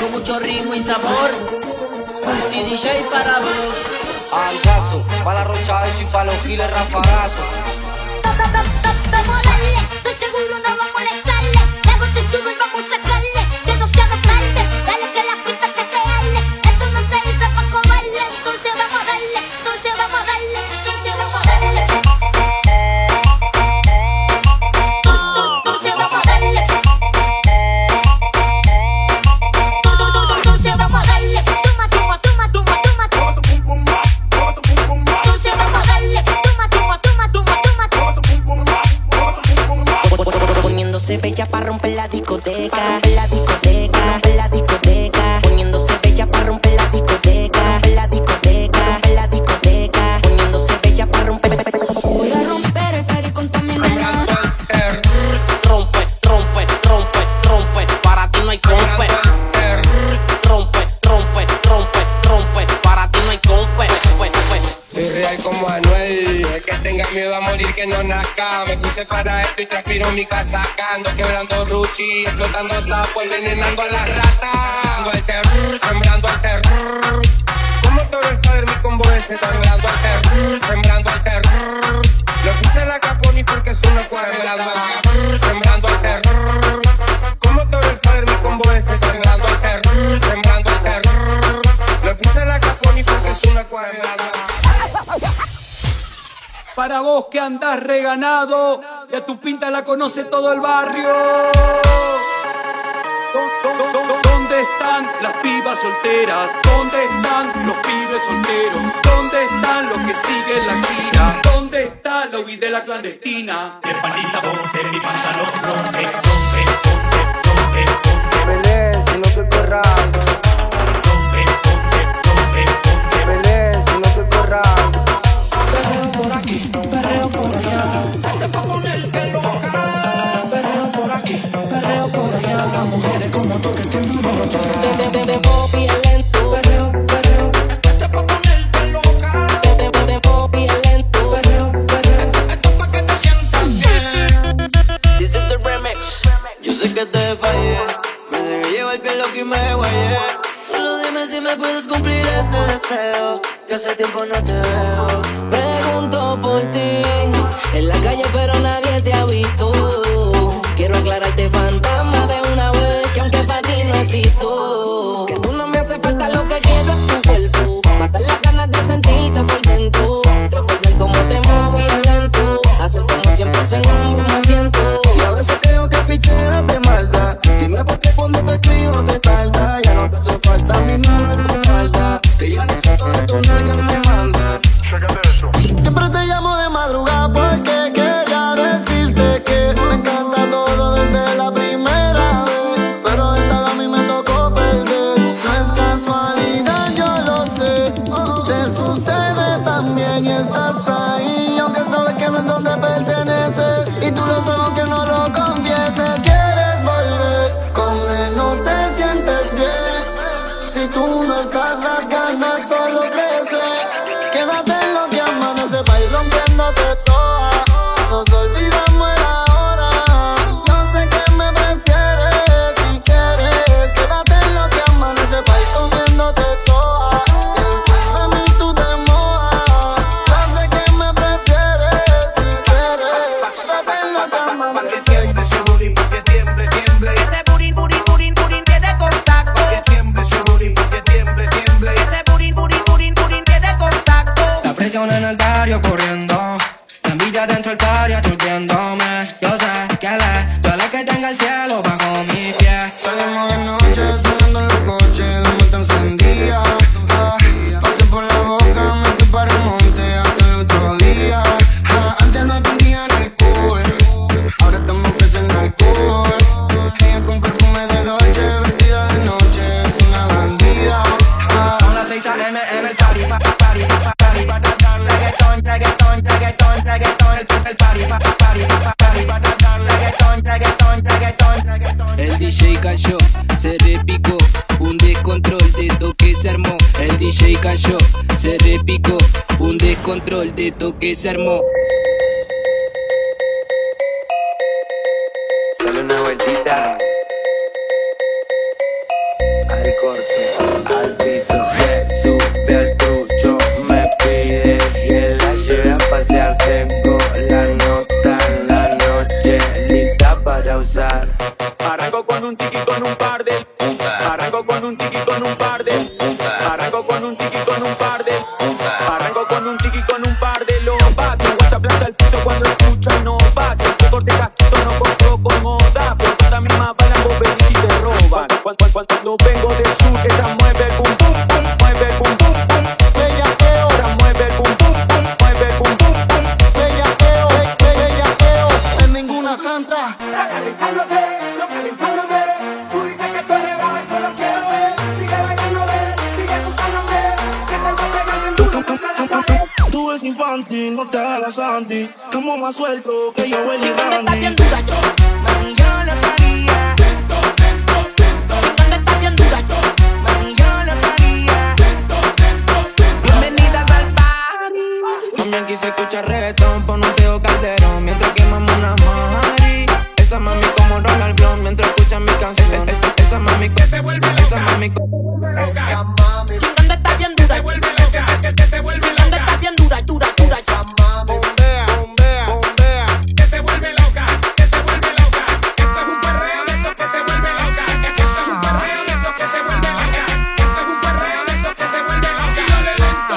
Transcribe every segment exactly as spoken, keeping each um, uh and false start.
con mucho ritmo y sabor. Multi D J para vos. Al caso, para la rocha y para los giles rafagazos. Vamos a darle, estoy seguro no vamos a molestarle. Le hago este sudor, vamos a sacarle. Que no se haga tarde, dale que la pista que te arde. Esto no se hizo pa' cobarle. Entonces vamos a darle, entonces vamos a darle, entonces vamos a darle. Entonces vamos a darle. Entonces vamos a darle. Toma, toma, toma, toma, toma, toma tu pum pum ma. Toma tu pum pum ma. Entonces vamos a darle. Toma, toma, toma, toma, toma, toma tu pum pum ma. Toma tu pum pum ma. Poniéndose bella para romper la discoteca, la discoteca, la discoteca. Poniéndose bella para romper la discoteca, la discoteca, la discoteca. Poniéndose bella para romper. Voy a romper el party con toda mi nena. Rompe, rompe, rompe, rompe, para ti no hay compe. Rompe, rompe, rompe, rompe, para ti no hay compe. Soy real como Anuel, el que tenga miedo a morir que no nazca. Me puse para esto y transpiro mi casa sacando, quebrando ruchi, explotando sapo, envenenando a las ratas. El terror, sembrando al terror. Como todo el saber mi combo ese, sembrando al terror, sembrando al terror. Lo puse en la caponi porque es una cuadra, sembrando al terror, sembrando al terror. Como todo el saber mi combo ese, sembrando al terror, sembrando al terror. Lo puse en la caponi porque es una cuadra. Para vos que andás reganado, ya tu pinta la conoce todo el barrio. ¿Dónde están las pibas solteras? ¿Dónde están los pibes solteros? ¿Dónde están los que siguen la gira? ¿Dónde está la huida de la clandestina? De panita ponte mi pantalón, rompe, rompe, ponte, rompe, ponte. Pelé, sino que corra. Rompe, ponte, rompe, ponte. Pelé, sino que corra. Perreo por aquí, perreo por allá. Este pa' ponerte loca. Perreo por aquí, perreo por allá. Las mujeres como tú que tienen un montón. De, de, de pop y el lento. Perreo, perreo, Este pa' ponerte loca. De, de, de pop y el lento. perreo, perreo. Esto es pa' que te sientas bien. This is the remix. Yo sé que te fallé, me dejé llevar bien loco y me guayé. Solo dime si me puedes cumplir este deseo, que hace tiempo no te veo. Pregunto por ti, en la calle pero nadie te ha visto. Quiero aclararte, fantasma, de una vez, que aunque para ti no existo. Que tú no me hace falta, lo que quiero es tu cuerpo. Matar las ganas de sentirte por dentro. Recordar cómo te movías lento. Hacer como siempre en un asiento. Y a veces creo que picheas de maldad. Dime por qué cuando te escribo te tarda. Ya no te hace falta mi mano en tu falda. Que ya no sé todo esto nalga me manda. Siempre te llamo de madrugada porque quería decirte que me encanta todo desde la primera vez. Pero esta vez a mí me tocó perder. No es casualidad, yo lo sé. Te sucede también y estás ahí. Aunque sabes que no es donde perteneces. Y tú lo sabes aunque no lo confieses. Quieres volver con él, no te sientes bien. Si tú no estás, las ganas solo crecen. Quédate en lo que amanece pa' ir rompiéndote toda. Nos olvidamos el ahora. Yo sé que me prefieres si quieres. Quédate en lo que amanece pa' ir rompiéndote toda. Encima de mí tú te mojas. Yo sé que me prefieres si quieres. Quédate en lo que amanece. Pa' que tiemble ese booty, pa' que tiemble, tiemble. Ese burin, burin, burin, burin tiene contacto. Pa' que tiemble ese booty, pa' que tiemble, tiemble. Ese burin, burin, burin, burin tiene contacto. La presión en el barrio corriendo, la envidia dentro del party aturdiéndome. Yo sé que le duele que tenga el cielo bajo mis pies. Salimos de noche, sonando en los coches, la muerte encendía. Ah, pasé por la boca, me fui para el monte hasta el otro día. Ah, antes no atendía en el cool, ahora te me ofrecen alcohol. Ella con perfume de Dolce, vestida de noche, es una bandida. Ah, Son las seis a eme en el party, pa, pa, party, pa, pa, party, pa, pa, pa, reggaetón, reggaetón, reggaetón, reggaetón, el, el party, pa, pa, party, pa, pa, party, pa, pa, pa, reggaetón, reggaetón, reggaetón, reggaetón. El D J cayó, se repicó, un descontrol de toque se armó. El D J cayó, se repicó, un descontrol de toque se armó. Solo una vueltita. Ari corte al piso. Se sube al trucho, me pide que la lleve a pasear. Tengo la nota en la noche lista para usar. Arranco con un tiki con un par de. Arranco con un tiki con un par de. Arranco con un tiki con un par de. Arranco con un tiki con un par de lobas. Mi guacha plancha el piso cuando escucha no va. Si el que corte casquito no compro como da. Por toda misma bala vos venís y te roban. Cuando, cuando, cuando vengo del sur ella mueve el pum pum pum. Mueve el pum pum pum. Bellaqueo. Ella mueve el pum pum pum. Mueve el pum pum pum. Bellaqueo. Bellaqueo. En ninguna santa. Calentándote, no calentándote. Tú dices que tú eres brava, eso lo quiero ver. Sigue bailándome, sigue gustándome. Que te guste que alguien duro contra la pared. Tú eres infantil, no te hagas anti. Como más suelto que yo Willy Randy. Mami, yo lo sabía. ¿Dónde estás bien dura? Mami, yo lo sabía. Bienvenidas al party. Mami, aquí se escucha reggaetón, pon un Teo Calderón mientras quemamos una mari. Esa mami como Ronald Blunt mientras escucha mi canción. Es, es, esa mami que te vuelve loca. Esa mami que te vuelve loca. ¿Dónde estás bien dura? te vuelve loca. Que, que te vuelve loca. ¿Dónde estás bien dura, dura, dura? Bombea, bombea, bombea. Que te vuelve loca. Que te vuelve loca. Esto es un perreo de esos que te vuelve loca. Esto es un perreo de esos que te vuelve loca. Esto es un perreo de esos que te vuelve loca. Dale lento.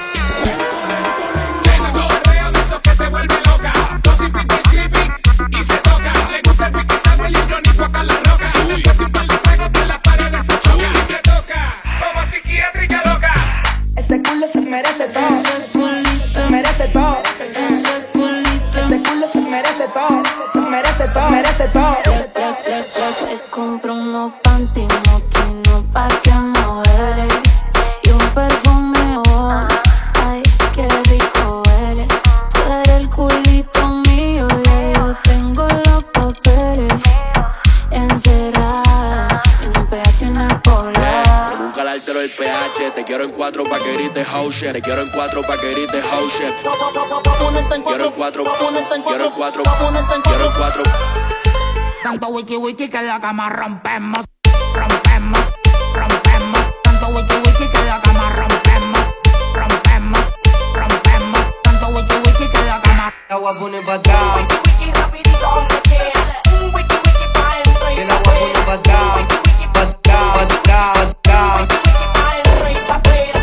Esto es un perreo de esos que te vuelve loca. Dos y pico chipi y se toca. Le gusta el piqui sabe limpio ni toca la roca. Después de un par de tragos de la pared se choca y se toca. Como psiquiátrica loca. Ese culo se merece todo. Se merece todo. Ese culo se merece todo. Se merece todo. Merece todo. Me compro unos panty moquinos pa' que modere y un perfume on. Ay, qué rico eres. Tú eres el culito mío y yo tengo los papeles encerrados en un P H en el polar. Nunca le altero el P H. Te quiero en cuatro pa' que grites house shit. Te quiero en cuatro pa' que grites house shit. Quiero en cuatro, quiero en cuatro, quiero en cuatro. Tanto wiki wiki que en la cama rompemos, rompemos, rompemos. Tanto wiki wiki que en la cama rompemos, rompemos, rompemos. Tanto wiki wiki que en la cama. Agua pone pa' atrás. Wiki wiki rapidito donde quiera. Un wiki wiki pa' dentro y El agua pone pa' atrás. Pa' atrás, pa' atrás, pa' atrás. pa' dentro y pa' afuera.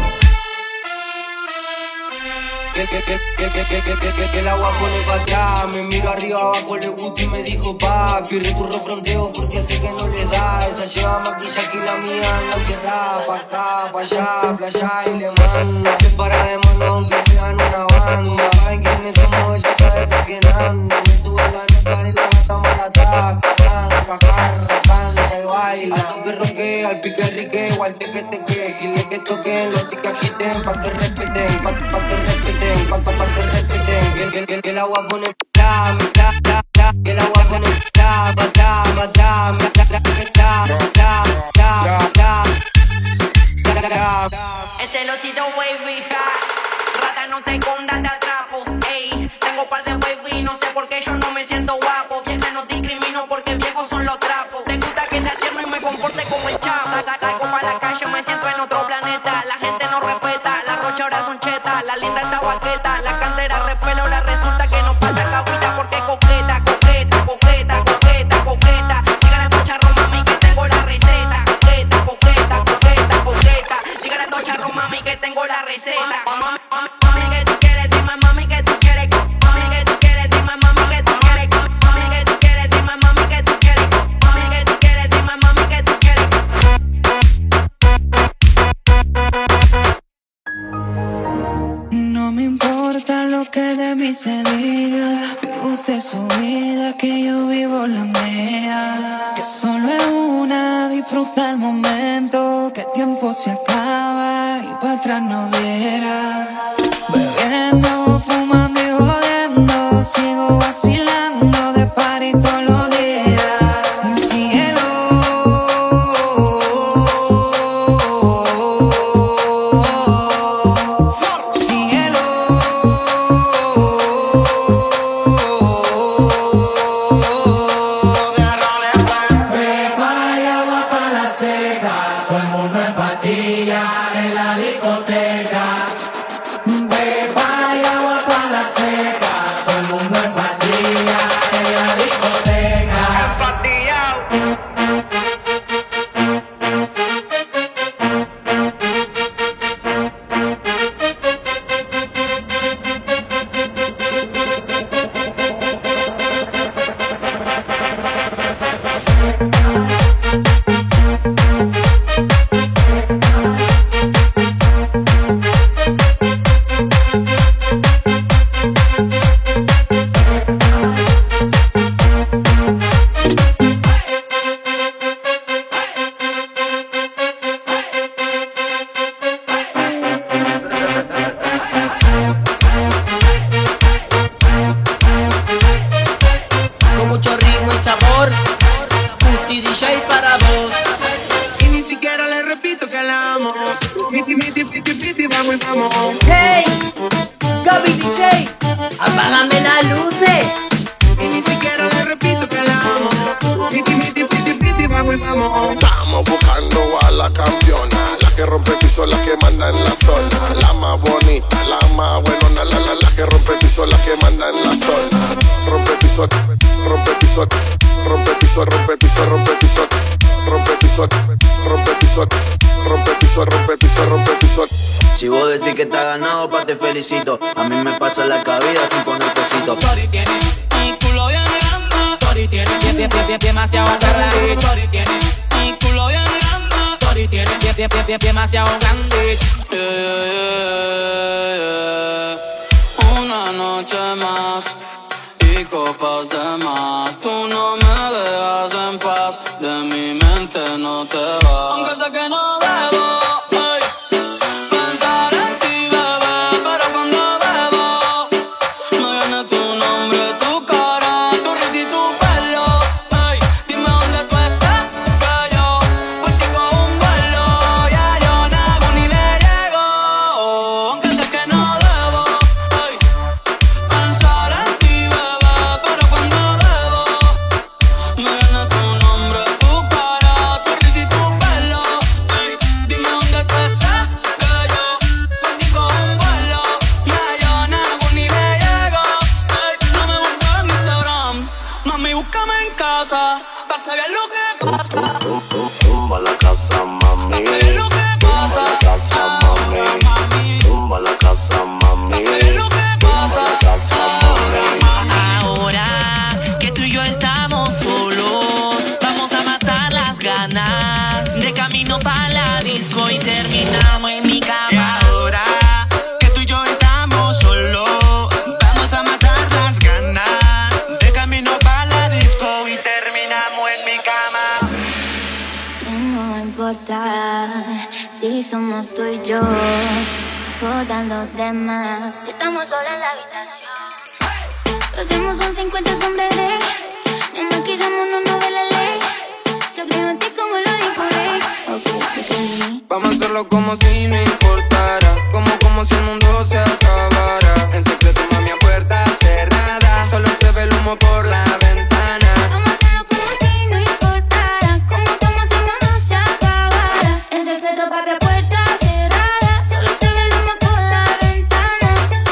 Que, que, que, que, que, que, que, que, que el agua pone pa' atrás. Me miro arriba, abajo le gusta y me dijo papi, recurro fronteo porque sé que no le da. Esa lleva maquillaje y la mía no querrá. Pa' acá, pa' allá, playa y le manda. Se para de mano aunque sean una banda. Saben quiénes somos, ella sabe con quién anda. Me sube la nota y la gata malata. Cajada, cajada, cajada y baila. Al toque roque, al pique rique, igual te que te que. Y le que toquen, los tic agiten, pa' que recheten, pa' pa' que recheten, pa' pa' pa' que recheten. Que, que, que, que el agua pone ta, ta, ta, ta. Que el agua pone ta, ta, ta, ta, ta, ta, ta, ta, ta, ta, ta, ta. El celosito wavy high. Rata no te escondas, te atrapo. Ey, tengo par de wavy, no sé por qué yo no me siento guapo. Vieja no te incrimino porque viejos son los trapos. Te gusta que sea tierno y me comporte como el chavo. Salgo pa' la calle, me siento en otro planeta. La gente no respeta, las rochas ahora son chetas. La linda está baqueta, la cantera repelo. La resulta que no pasa cabrita porque coqueta, coqueta, coqueta, coqueta, coqueta. Dígale a tu charro, mami, que tengo la receta. Coqueta, coqueta, coqueta, coqueta. Dígale a tu charro, mami, que tengo la receta. Mami, mami, que tú quieres, dime, mami, que tú quieres. Mami, que tú quieres, dime, mami, que tú quieres. Mami, que tú quieres, dime, mami, que tú quieres. Mami, que tú quieres, dime, mami, que tú quieres. No me importa lo que de mí se diga. Vive usted su vida, que yo vivo la mía. Que solo es una, disfruta el momento. Que el tiempo se acaba y para atrás no viera. Bebiendo, fumando y jodiendo. Sigo vacilando de party todos los días. Mi cielo. Todo el mundo discoteca, todo el mundo en patilla en la discoteca. Con mucho ritmo y sabor, Puti D J para vos. Y ni siquiera le repito que la amo. Miti, miti, piti, piti, vamos y vamos. Hey, Gaby D J, apágame las luces. Y ni siquiera le repito que la amo. Miti, miti, piti, piti, vamos y vamos. Estamos buscando a la campeona, la que rompe el piso, la que manda en la zona. La más bonita, la más buenona, la, la, la que rompe el piso, la que manda en la zona. Rompe el piso, rompe el piso, rompe el piso, rompe el piso, rompe el piso, rompe el piso, rompe el piso, rompe el piso, rompe el piso, rompe el piso. Si vos decís que está ganado, pa' te felicito. A mí me pasa la cabida sin poner pesito. Tori tiene mi culo bien grande. Tori tiene bien, bien, bien, bien, demasiado grande. Tori tiene mi culo bien grande. Tori tiene bien, bien, bien, bien, demasiado grande. Yeah, yeah, yeah, yeah. Una noche más y copas de más. Tú no me dejas en paz, de mi mente no te vas. Aunque sé que no debo ay, pensar en ti, bebé, pero cuando bebo me viene tu nombre, tu cara, tu risa y tu pelo. Ay, dime dónde tú estás, que yo por ti cojo un vuelo. Ya yo nago ni le llego, aunque sé que no debo ay, pensar en ti, bebé, pero cuando bebo me viene tu nombre, tu cara, tu risa y tu pelo. Ay, dime dónde tú estás, que yo por ti cojo un vuelo. Ya yo nago ni le llego. Ay, no me busques en Instagram, mami, búscame en casa, pa' que veas lo que pasa. Tumba la casa, mami. Tumba la casa, mami. Tumba la casa, mami. Tumba la casa, mami. Ahora que tú y yo estamos solos, vamos a matar las ganas. De camino pa' la disco y terminamos en mi cama. Ahora que tú y yo estamos solos, vamos a matar las ganas. De camino para la disco y terminamos en mi cama. Que no importa si somos tú y yo, que se jodan los demás. Si estamos solos en la habitación, lo hacemos son cincuenta sombras de nos maquillamos, no nos ve la ley. Yo creo en ti como lo dijo Rey. Ok, te entendí. Vamos a hacerlo como si no importara, como como si el mundo se acabara. En secreto, mami, a puerta cerrada, solo se ve el humo por la ventana. Vamos a hacerlo como si no importara, como como si el mundo se acabara. En secreto, papi, a puerta cerrada, solo se ve el humo por la ventana.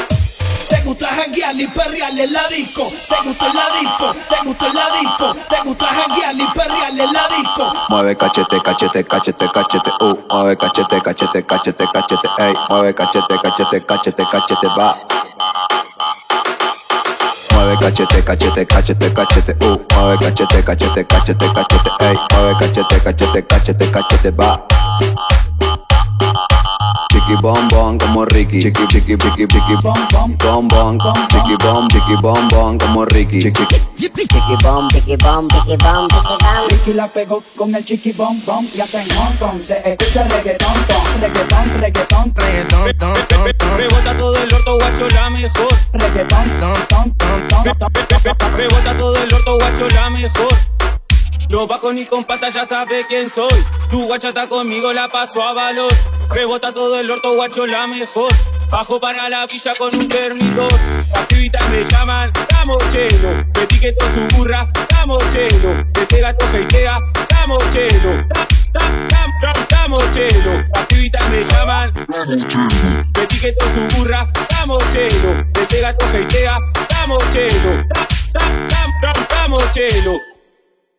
Te gusta janguear y perrear en la disco. Te gusta en la disco, te gusta en la disco. Te gusta janguear y perrear en la disco. Mueve cachete, cachete, cachete, cachete, uh. Mueve cachete, cachete, cachete, cachete, ey. Mueve cachete, cachete, cachete, cachete, va. Mueve cachete, cachete, cachete, cachete, uh. Mueve cachete, cachete, cachete, cachete, ey. Mueve cachete, cachete, cachete, cachete, va. Chiqui bom bom como Ricky, chiqui chiqui chiqui chiqui bom bom bom bom, chiqui bom chiqui bom bom como Ricky, chiqui chiqui bom chiqui bom chiqui bom chiqui bom. Ricky la pegó con el chiqui bom bom y hasta en Hong Kong se escucha reggaetón, reggaetón, reggaetón, reggaetón, reggaetón. Rebota todo el orto, guacho, la mejor. Reggaetón, ton ton ton ton. Rebota todo el orto, guacho, la mejor. No bajo ni con pata, ya sabe quién soy. Tu guacha está conmigo, la paso a valor. Rebota todo el orto, guacho, la mejor. Bajo para la villa con un termidor. Activitas me llaman, Camochelo. Me etiqueto su burra, Camochelo. Ese gato heitea, Camochelo. Camochelo. pibitas me llaman me etiqueto su burra, damos chelo. Ese gato heitea, damos chelo. Damos chelo.